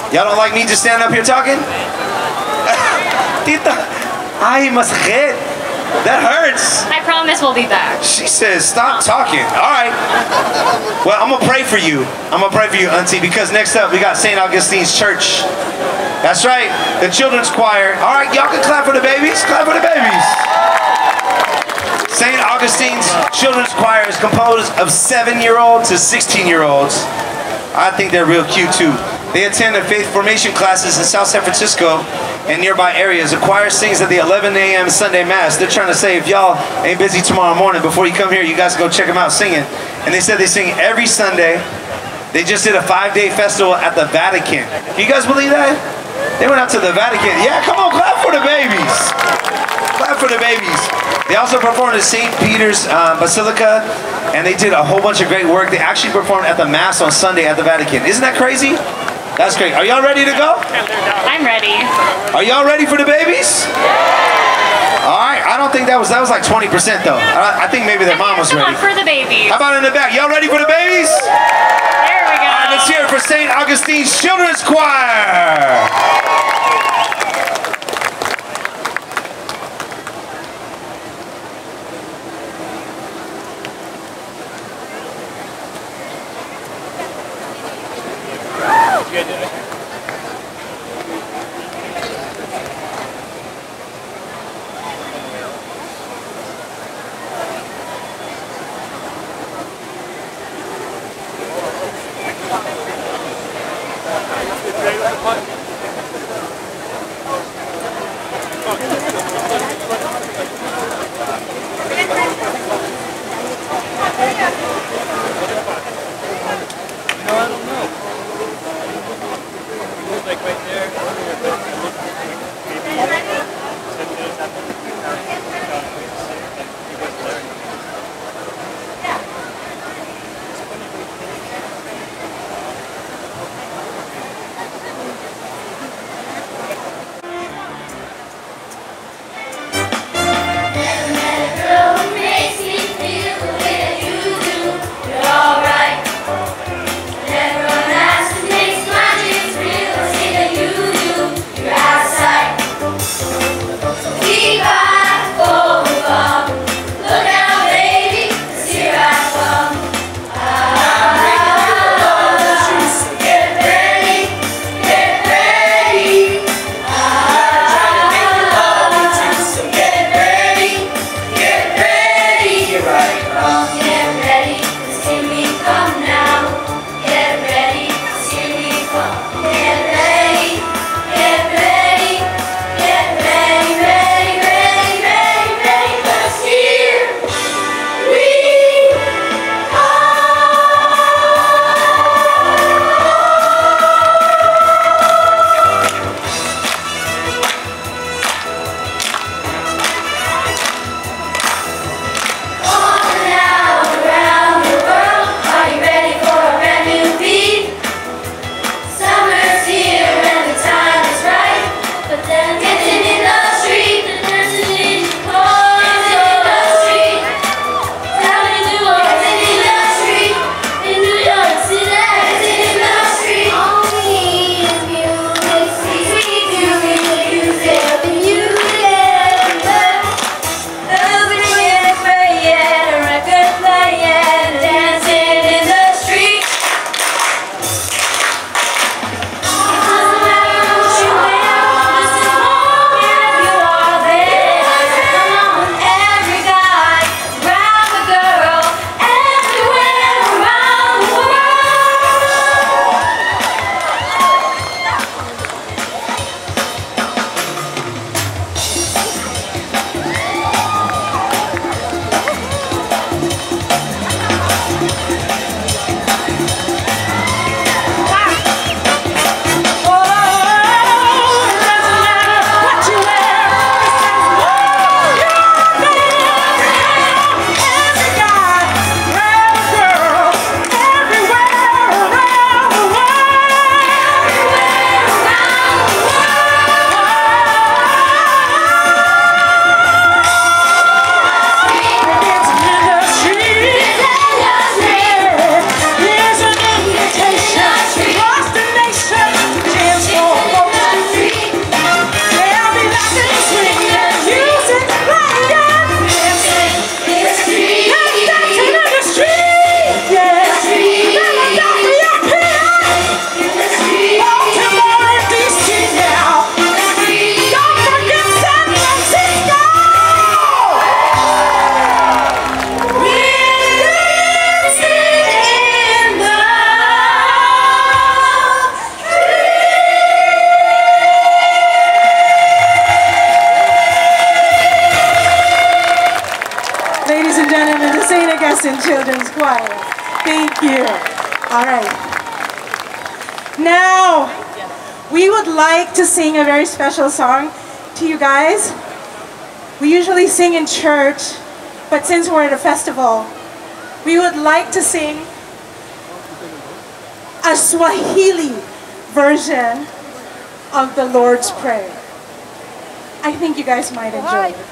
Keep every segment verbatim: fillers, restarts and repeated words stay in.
Y'all don't like me just standing up here talking? Tita, ay, masakit. That hurts. I promise we'll be back. She says, stop talking. All right. Well, I'm going to pray for you. I'm going to pray for you, Auntie, because next up we got Saint Augustine's Church. That's right, the children's choir. All right, y'all can clap for the babies. Clap for the babies. Saint Augustine's Children's Choir is composed of seven-year-olds to sixteen-year-olds. I think they're real cute, too. They attend the faith formation classes in South San Francisco and nearby areas. The choir sings at the eleven A M Sunday Mass. They're trying to say if y'all ain't busy tomorrow morning, before you come here, you guys go check them out singing. And they said they sing every Sunday. They just did a five-day festival at the Vatican. Can you guys believe that? They went out to the Vatican. Yeah, come on, clap for the babies. Clap for the babies. They also performed at Saint Peter's uh, Basilica, and they did a whole bunch of great work. They actually performed at the Mass on Sunday at the Vatican. Isn't that crazy? That's great. Are y'all ready to go? I'm ready. Are y'all ready for the babies? All right. I don't think that was, that was like twenty percent though. I, I think maybe their mom was ready. For the babies. How about in the back? Y'all ready for the babies? There we go. All right, let's hear it for Saint Augustine's Children's Choir. Augustine Children's Choir. Thank you. All right. Now, we would like to sing a very special song to you guys. We usually sing in church, but since we're at a festival, we would like to sing a Swahili version of the Lord's Prayer. I think you guys might enjoy it.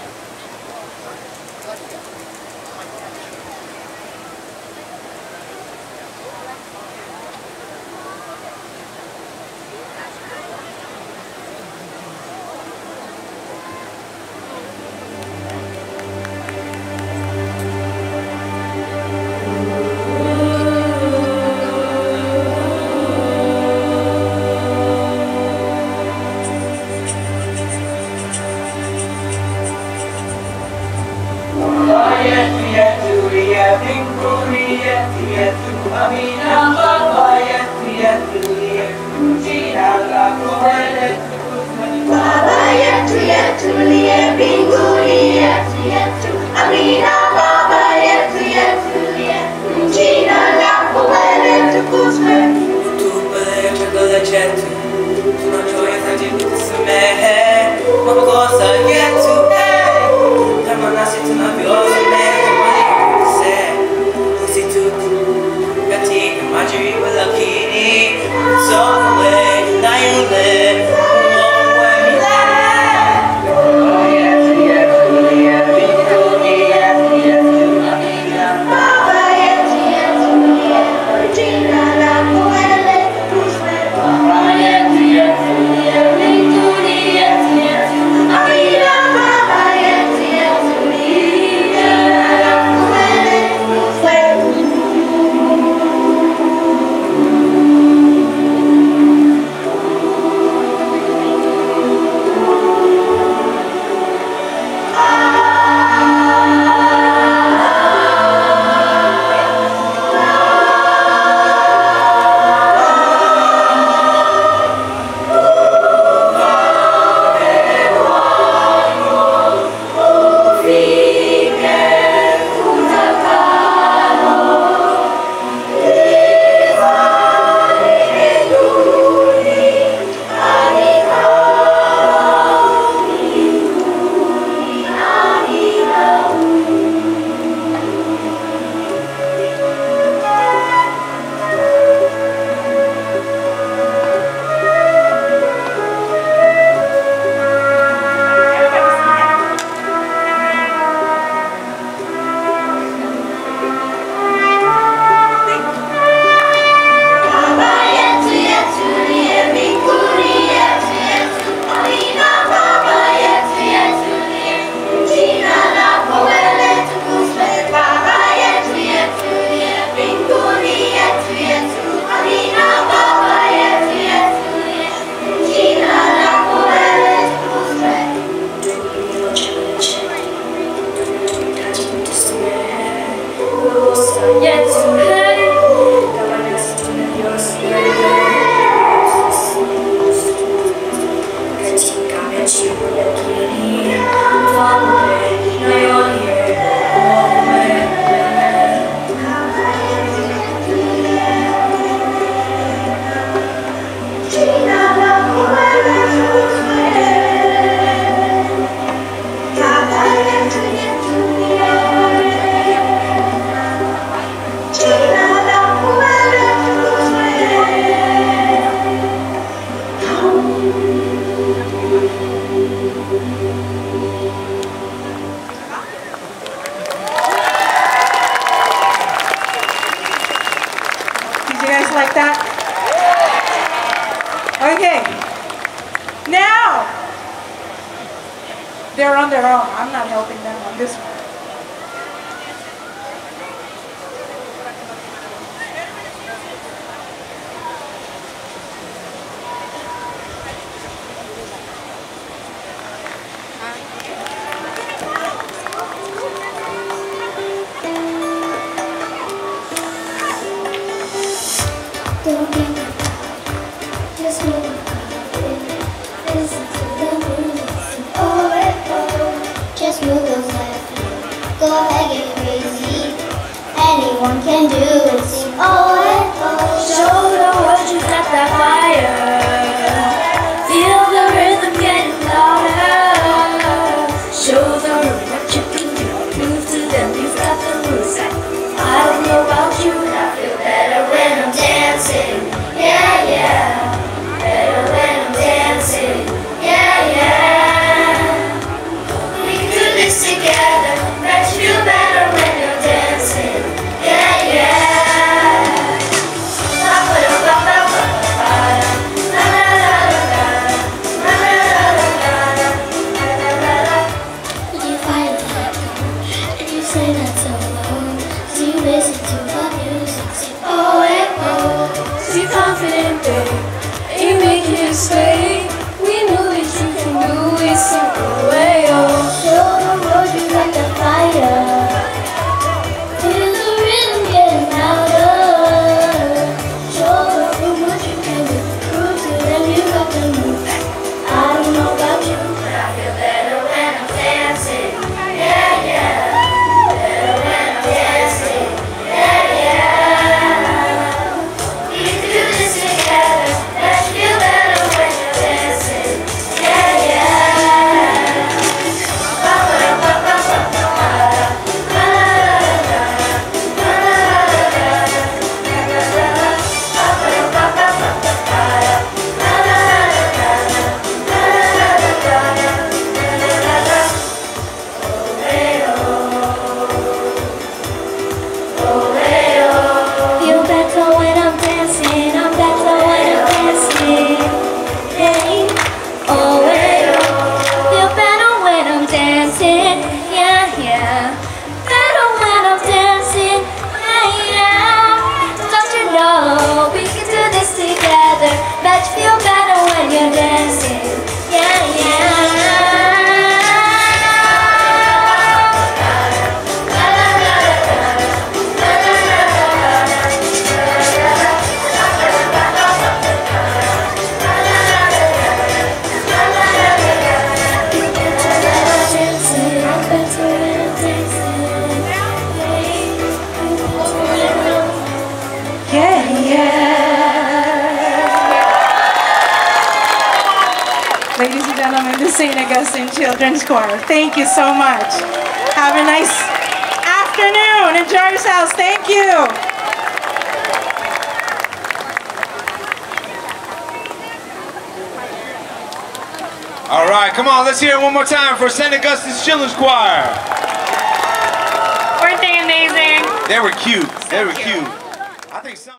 Okay. Now, they're on their own. I'm not helping them on this one. Don't think about it, just move it. Listen to the music, oh, oh, just move those left feet. Go ahead, get crazy. anyone can do it. Sing oh and oh. Show the world you got that fire. Feel the rhythm getting louder. Show the world what you can do. Prove to them you've got the moves. I don't know about you, but I feel better when I'm dancing. Yeah, yeah. Better when I'm dancing. Yeah, yeah. We can do this together. Bet you feel better when you're dancing. Yeah, yeah. You fight it, and you say that so low. So you listen to the music, sing oh and oh. So you're confident, babe, and you make it stay. We know that you can do it, so oh and oh. Show the world you got the fire. Feel the rhythm getting louder. Show the world what you can do. Prove to them you got the move. I don't know about you, but I feel better when I'm dancing. Yeah, yeah. Better when I'm dancing. Yeah, yeah. We can do this together. Bet you feel better when you're dancing. Yeah, yeah. Feel better when I'm dancing. I'm better when I'm dancing. Hey, oh, hey, oh. Feel better when I'm dancing. Yeah, yeah. Better when I'm dancing. Yeah, yeah. Don't you know we can do this together? Bet you feel better when you're dancing. Yeah, yeah. Yeah, yeah. Ladies and gentlemen, the Saint Augustine Children's Choir. Thank you so much. Have a nice afternoon. Enjoy yourselves. Thank you. All right, come on, let's hear it one more time for Saint Augustine's Children's Choir. Weren't they amazing? They were cute. They were cute. I think some